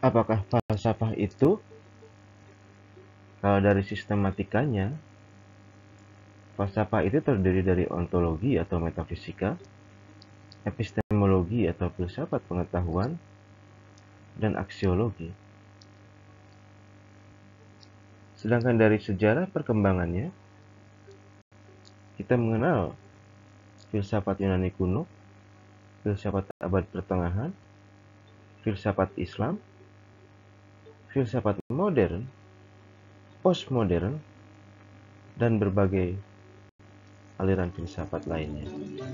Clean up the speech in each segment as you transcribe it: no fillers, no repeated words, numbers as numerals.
Apakah falsafah itu, kalau dari sistematikanya, falsafah itu terdiri dari ontologi atau metafisika, epistemologi atau filsafat pengetahuan, dan aksiologi. Sedangkan dari sejarah perkembangannya, kita mengenal filsafat Yunani kuno, filsafat abad pertengahan, filsafat Islam, filsafat modern, postmodern, dan berbagai aliran filsafat lainnya.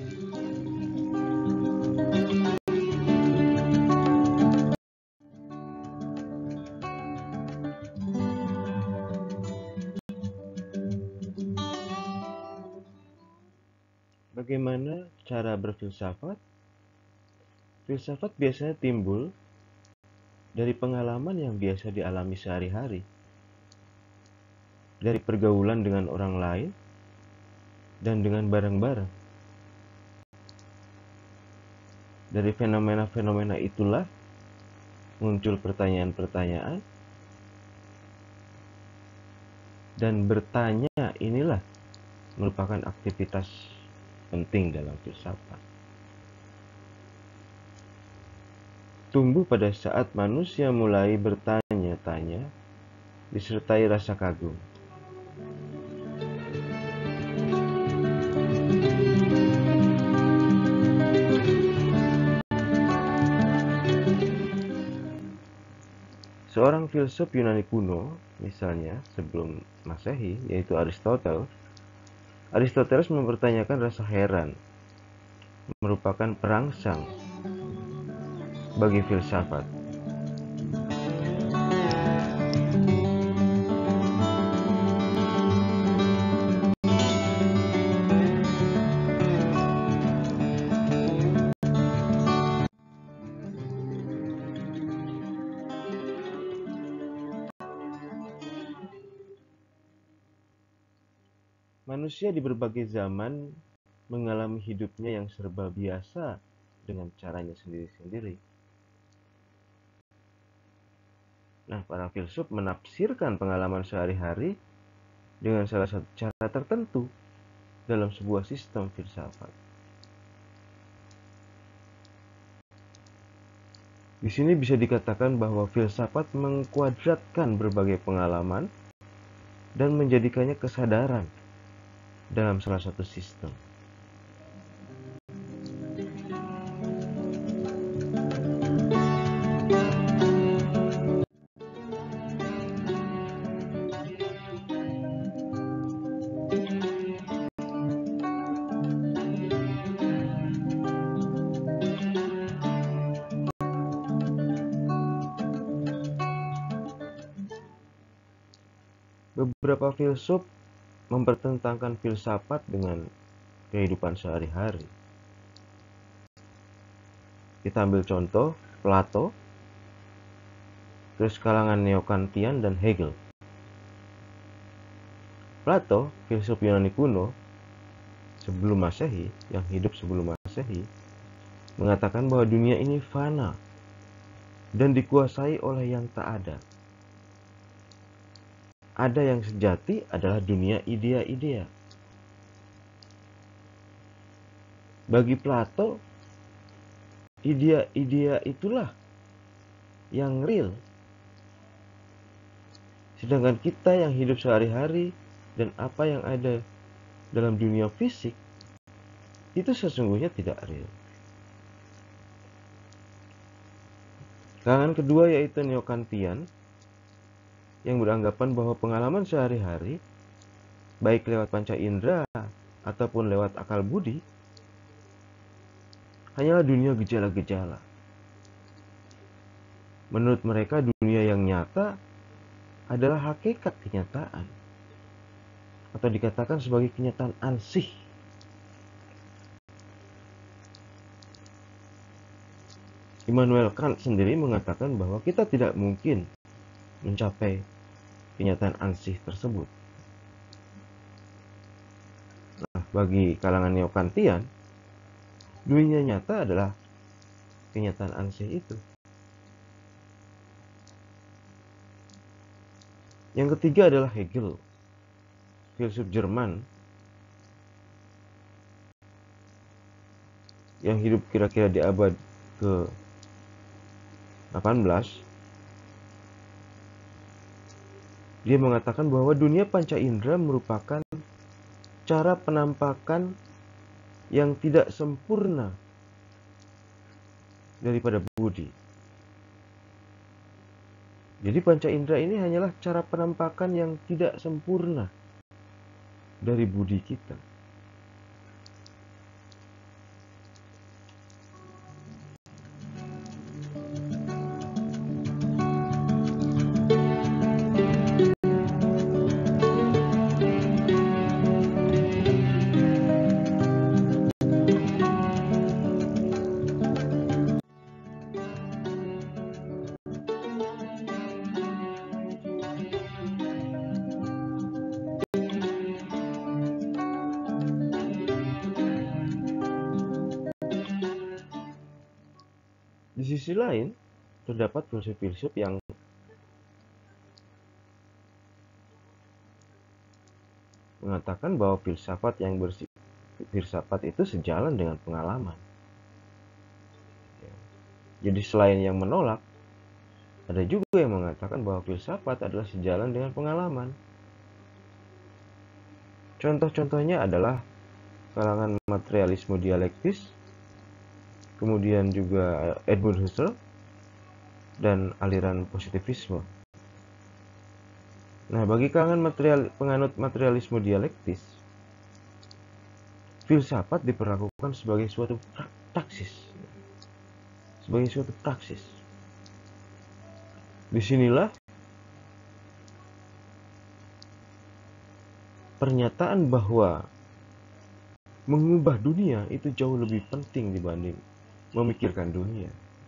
Bagaimana cara berfilsafat? Filsafat biasanya timbul dari pengalaman yang biasa dialami sehari-hari, dari pergaulan dengan orang lain, dan dengan barang-barang. Dari fenomena-fenomena itulah muncul pertanyaan-pertanyaan, dan bertanya inilah merupakan aktivitas penting dalam filsafat. Tumbuh pada saat manusia mulai bertanya-tanya, disertai rasa kagum. Seorang filsuf Yunani kuno, misalnya sebelum Masehi, yaitu Aristoteles mempertanyakan rasa heran, merupakan perangsang bagi filsafat. Manusia di berbagai zaman mengalami hidupnya yang serba biasa dengan caranya sendiri-sendiri. Nah, para filsuf menafsirkan pengalaman sehari-hari dengan salah satu cara tertentu dalam sebuah sistem filsafat. Di sini bisa dikatakan bahwa filsafat mengkuadratkan berbagai pengalaman dan menjadikannya kesadaran dalam salah satu sistem. Beberapa filsuf mempertentangkan filsafat dengan kehidupan sehari-hari. Kita ambil contoh Plato, terus kalangan Neo-Kantian dan Hegel. Plato, filsuf Yunani kuno sebelum Masehi, yang hidup sebelum Masehi, mengatakan bahwa dunia ini fana dan dikuasai oleh yang tak ada. Ada yang sejati adalah dunia idea-idea. Bagi Plato, idea-idea itulah yang real. Sedangkan kita yang hidup sehari-hari dan apa yang ada dalam dunia fisik, itu sesungguhnya tidak real. Kalangan kedua yaitu Neo-Kantian, yang beranggapan bahwa pengalaman sehari-hari, baik lewat panca indera ataupun lewat akal budi, hanyalah dunia gejala-gejala. Menurut mereka, dunia yang nyata adalah hakikat kenyataan, atau dikatakan sebagai kenyataan ansih. Immanuel Kant sendiri mengatakan bahwa kita tidak mungkin mencapai kenyataan ansih tersebut. Nah, bagi kalangan Neo-Kantian, dunia nyata adalah kenyataan ansih itu. Yang ketiga adalah Hegel, filsuf Jerman yang hidup kira-kira di abad ke-18. Dia mengatakan bahwa dunia panca indera merupakan cara penampakan yang tidak sempurna daripada budi. Jadi panca indera ini hanyalah cara penampakan yang tidak sempurna dari budi kita. Di sisi lain, terdapat filsuf-filsuf yang mengatakan bahwa filsafat itu sejalan dengan pengalaman. Jadi selain yang menolak, ada juga yang mengatakan bahwa filsafat adalah sejalan dengan pengalaman. Contoh-contohnya adalah kalangan materialisme dialektis, kemudian juga Edmund Husserl, dan aliran positivisme. Nah, bagi kalangan penganut materialisme dialektis, filsafat diperlakukan sebagai suatu praksis. Disinilah pernyataan bahwa mengubah dunia itu jauh lebih penting dibanding memikirkan dunia.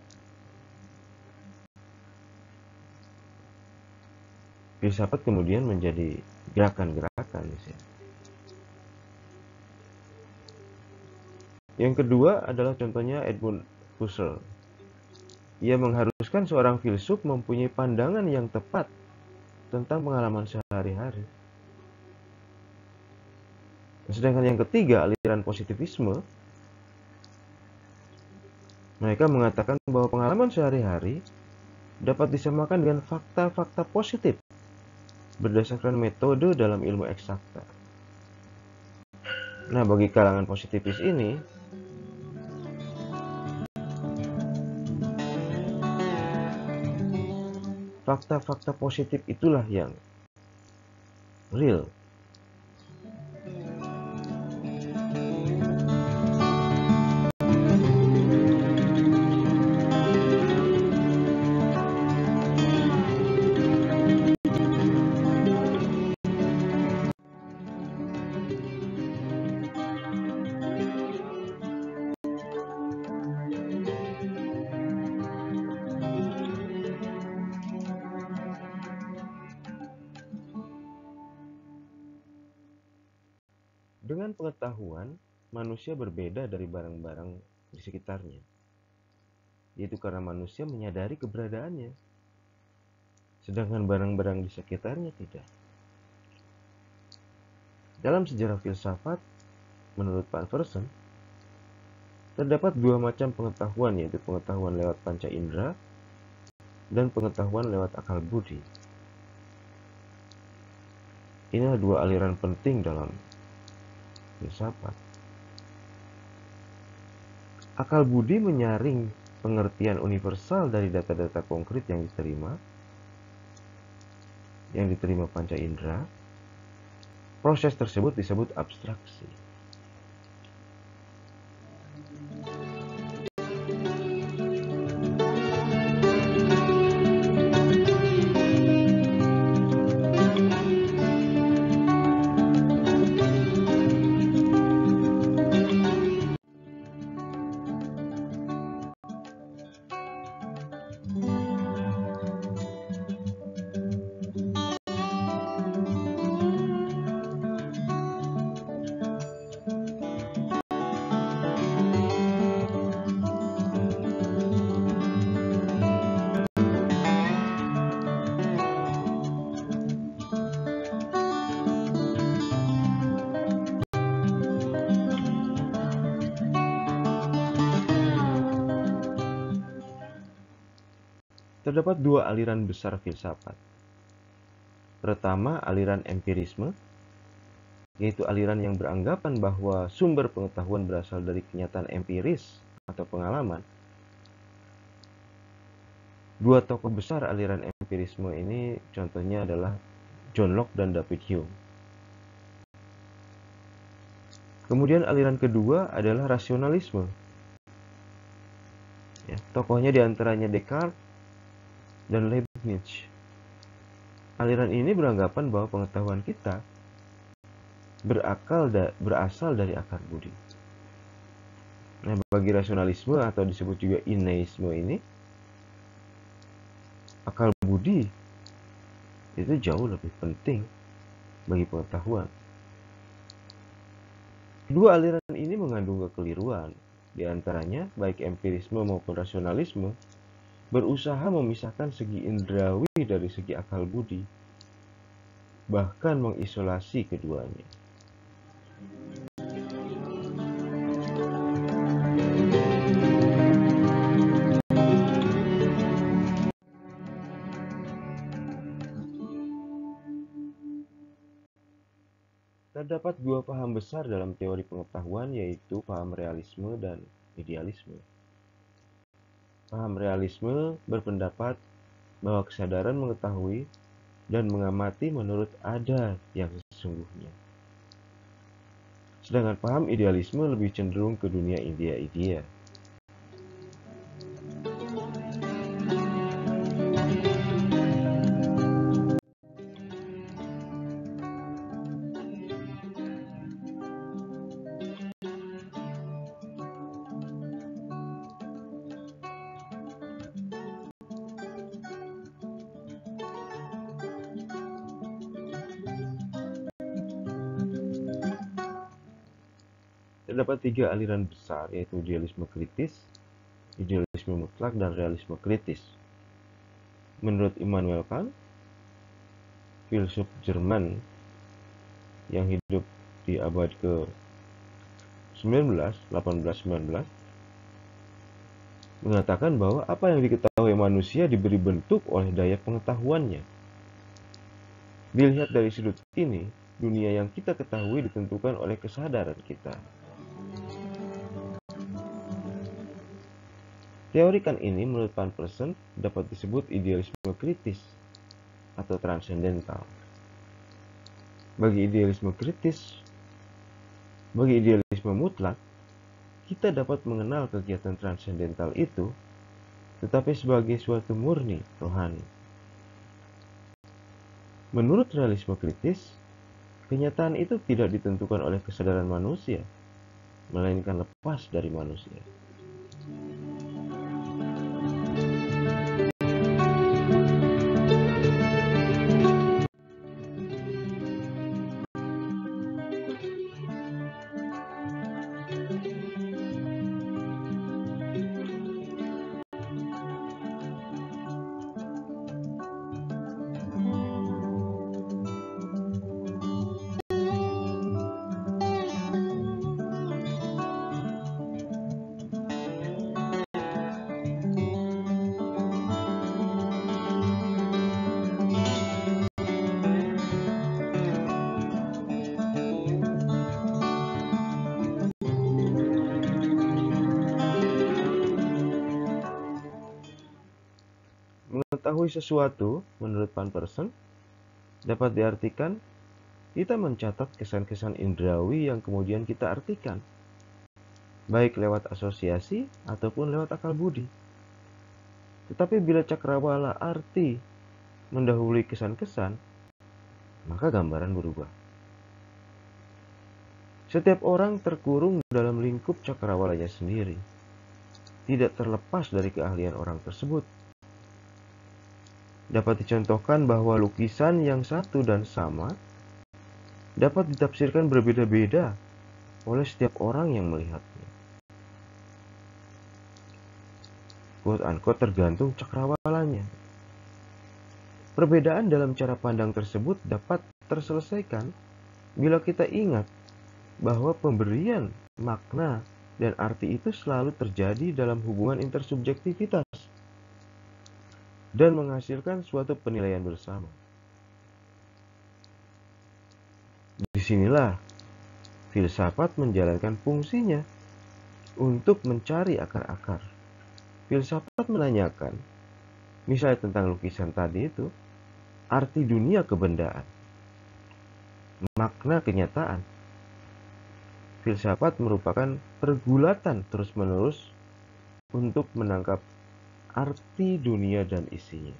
Filsafat kemudian menjadi gerakan-gerakan di sini. Yang kedua adalah contohnya Edmund Husserl. Ia mengharuskan seorang filsuf mempunyai pandangan yang tepat tentang pengalaman sehari-hari. Sedangkan yang ketiga, aliran positivisme, mereka mengatakan bahwa pengalaman sehari-hari dapat disamakan dengan fakta-fakta positif berdasarkan metode dalam ilmu eksakta. Nah, bagi kalangan positivis ini, fakta-fakta positif itulah yang real. Dengan pengetahuan, manusia berbeda dari barang-barang di sekitarnya, yaitu karena manusia menyadari keberadaannya, sedangkan barang-barang di sekitarnya tidak. Dalam sejarah filsafat, menurut Van Fersen, terdapat dua macam pengetahuan, yaitu pengetahuan lewat panca indera dan pengetahuan lewat akal budi. Inilah dua aliran penting dalam filsafat. Akal budi menyaring pengertian universal dari data-data konkret yang diterima panca indera. Proses tersebut disebut abstraksi. Terdapat dua aliran besar filsafat. Pertama, aliran empirisme, yaitu aliran yang beranggapan bahwa sumber pengetahuan berasal dari kenyataan empiris atau pengalaman. Dua tokoh besar aliran empirisme ini contohnya adalah John Locke dan David Hume. Kemudian aliran kedua adalah rasionalisme. Tokohnya diantaranya Descartes dan Leibniz. Aliran ini beranggapan bahwa pengetahuan kita berasal dari akar budi. Nah, bagi rasionalisme atau disebut juga inneisme ini, akal budi itu jauh lebih penting bagi pengetahuan. Kedua aliran ini mengandung kekeliruan. Di antaranya, baik empirisme maupun rasionalisme berusaha memisahkan segi indrawi dari segi akal budi, bahkan mengisolasi keduanya. Terdapat dua paham besar dalam teori pengetahuan, yaitu paham realisme dan idealisme. Paham realisme berpendapat bahwa kesadaran mengetahui dan mengamati menurut ada yang sesungguhnya. Sedangkan paham idealisme lebih cenderung ke dunia idea-idea. Terdapat tiga aliran besar, yaitu idealisme kritis, idealisme mutlak, dan realisme kritis. Menurut Immanuel Kant, filsuf Jerman yang hidup di abad ke-19, 18, 19, mengatakan bahwa apa yang diketahui manusia diberi bentuk oleh daya pengetahuannya. Dilihat dari sudut ini, dunia yang kita ketahui ditentukan oleh kesadaran kita. Teori Kant ini menurut Van Persson dapat disebut idealisme kritis atau transendental. Bagi idealisme mutlak, kita dapat mengenal kegiatan transendental itu, tetapi sebagai suatu murni rohani. Menurut realisme kritis, kenyataan itu tidak ditentukan oleh kesadaran manusia, melainkan lepas dari manusia. Mengetahui sesuatu, menurut Van Persson, dapat diartikan kita mencatat kesan-kesan indrawi yang kemudian kita artikan, baik lewat asosiasi ataupun lewat akal budi. Tetapi bila cakrawala arti mendahului kesan-kesan, maka gambaran berubah. Setiap orang terkurung dalam lingkup cakrawalanya sendiri, tidak terlepas dari keahlian orang tersebut. Dapat dicontohkan bahwa lukisan yang satu dan sama dapat ditafsirkan berbeda-beda oleh setiap orang yang melihatnya. Quote-unquote tergantung cakrawalanya. Perbedaan dalam cara pandang tersebut dapat terselesaikan bila kita ingat bahwa pemberian makna dan arti itu selalu terjadi dalam hubungan intersubjektivitas. dan menghasilkan suatu penilaian bersama. Disinilah filsafat menjalankan fungsinya untuk mencari akar-akar. Filsafat menanyakan, misalnya tentang lukisan tadi itu, arti dunia kebendaan, makna kenyataan. Filsafat merupakan pergulatan terus-menerus untuk menangkap arti dunia dan isinya.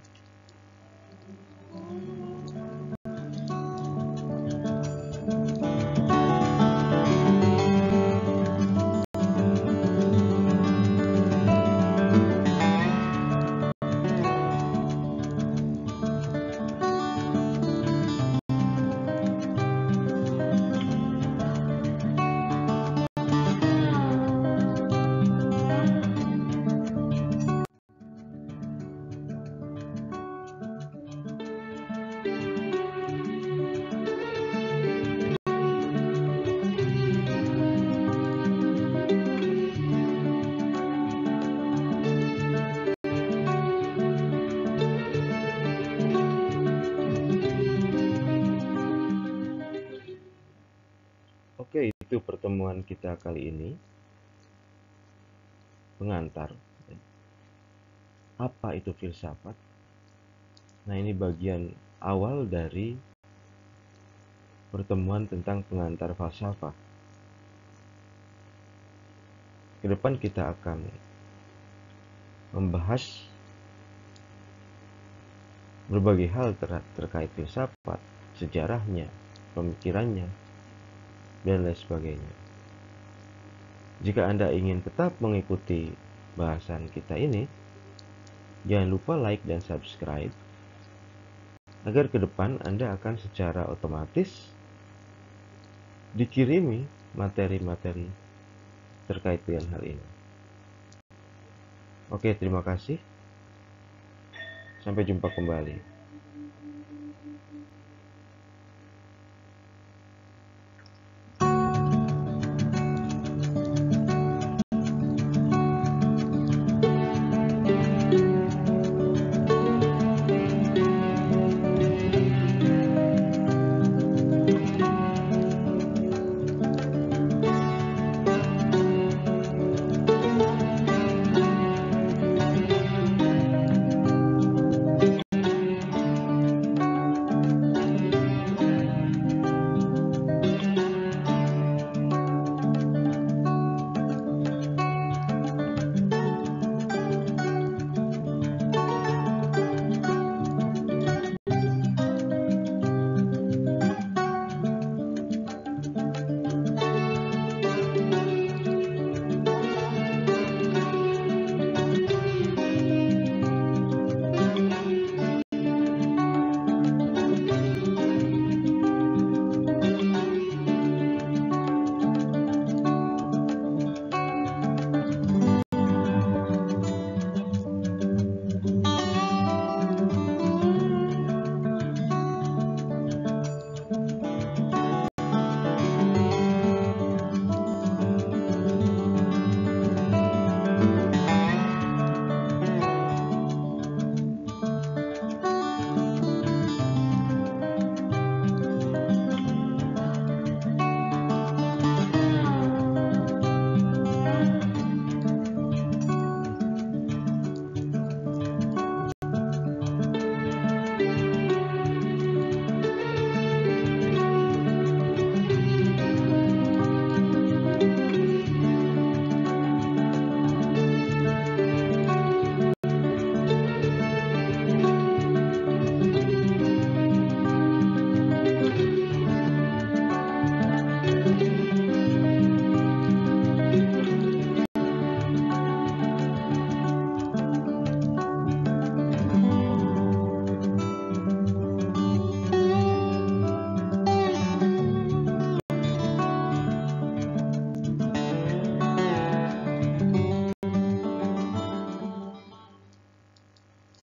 Oke, itu pertemuan kita kali ini. Pengantar. Apa itu filsafat? Nah, ini bagian awal dari pertemuan tentang pengantar falsafah. Ke depan kita akan membahas berbagai hal terkait filsafat, sejarahnya, pemikirannya, dan lain sebagainya. Jika Anda ingin tetap mengikuti bahasan kita ini, jangan lupa like dan subscribe agar ke depan Anda akan secara otomatis dikirimi materi-materi terkait dengan hal ini. Oke, terima kasih. Sampai jumpa kembali.